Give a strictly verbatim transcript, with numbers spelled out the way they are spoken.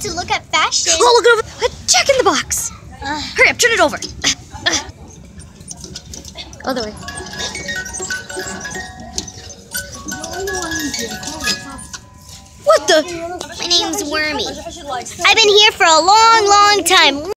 to look at fashion. Oh, look over. Check in the box. Uh, Hurry up, turn it over. Uh, Other way. What the? My name's Wormy. I've been here for a long, long time.